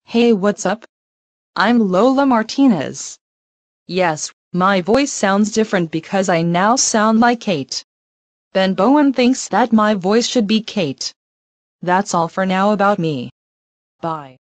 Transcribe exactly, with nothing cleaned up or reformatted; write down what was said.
Hey, what's up? I'm Lola Martinez. Yes, my voice sounds different because I now sound like Kate. Ben Bowen thinks that my voice should be Kate. That's all for now about me. Bye.